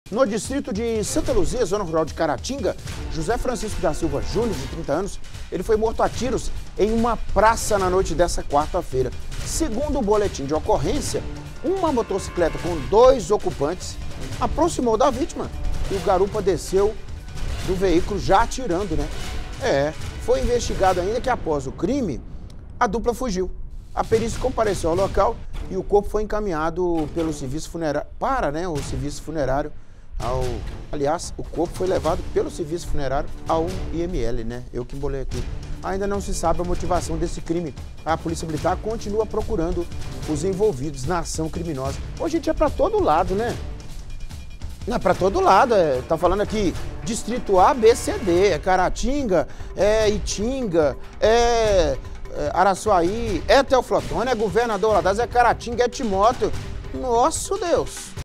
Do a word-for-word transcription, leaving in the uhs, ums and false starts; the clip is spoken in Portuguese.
No distrito de Santa Luzia, zona rural de Caratinga, José Francisco da Silva Júnior, de trinta anos, ele foi morto a tiros em uma praça na noite dessa quarta-feira. Segundo o boletim de ocorrência, uma motocicleta com dois ocupantes aproximou da vítima e o garupa desceu do veículo já atirando, né? É, foi investigado ainda que após o crime, a dupla fugiu. A perícia compareceu ao local e o corpo foi encaminhado pelo serviço funerário, para né, o serviço funerário. Ao, aliás, o corpo foi levado pelo serviço funerário ao I M L, né? Eu que embolei aqui. Ainda não se sabe a motivação desse crime. A Polícia Militar continua procurando os envolvidos na ação criminosa. Hoje em dia é pra todo lado, né? Não, é pra todo lado. É, tá falando aqui distrito A, B, C, D. É Caratinga, é Itinga, é, é Araçuaí, é Teoflotone, é Governador Valadares, é Caratinga, é Timóteo. Nossa Deus!